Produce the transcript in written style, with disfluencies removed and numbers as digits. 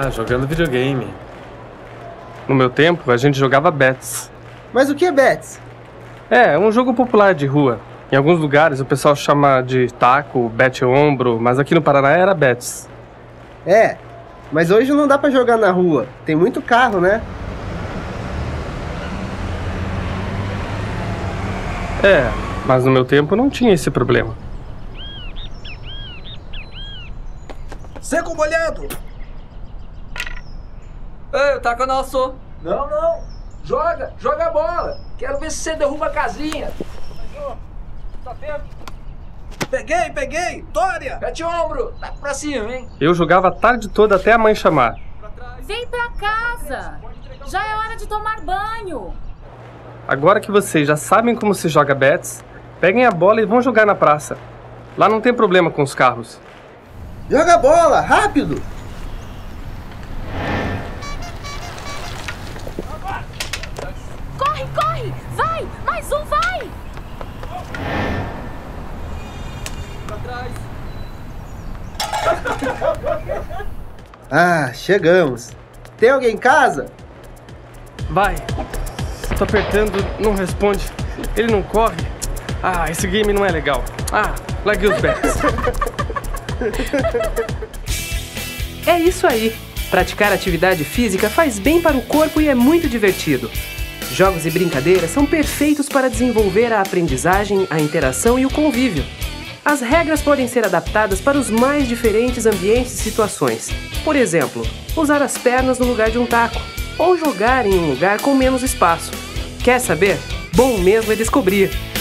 Ah, jogando videogame. No meu tempo, a gente jogava Bets. Mas o que é Bets? É um jogo popular de rua. Em alguns lugares o pessoal chama de taco, bete-ombro, mas aqui no Paraná era Bets. É, mas hoje não dá pra jogar na rua. Tem muito carro, né? É, mas no meu tempo não tinha esse problema. Seco molhado! Ei, o taco é nosso. Não, não! Joga a bola! Quero ver se você derruba a casinha! Peguei! Tória! Mete o ombro! Tá pra cima, hein? Eu jogava a tarde toda até a mãe chamar. Vem pra casa! Já é hora de tomar banho! Agora que vocês já sabem como se joga Bets, peguem a bola e vão jogar na praça. Lá não tem problema com os carros. Joga a bola, rápido! Corre! Vai! Mais um, vai! Pra trás. Ah, chegamos. Tem alguém em casa? Vai! Tô apertando, não responde. Ele não corre. Ah, esse game não é legal. Ah, larguei os Bets. É isso aí. Praticar atividade física faz bem para o corpo e é muito divertido. Jogos e brincadeiras são perfeitos para desenvolver a aprendizagem, a interação e o convívio. As regras podem ser adaptadas para os mais diferentes ambientes e situações. Por exemplo, usar as pernas no lugar de um taco, ou jogar em um lugar com menos espaço. Quer saber? Bom mesmo é descobrir!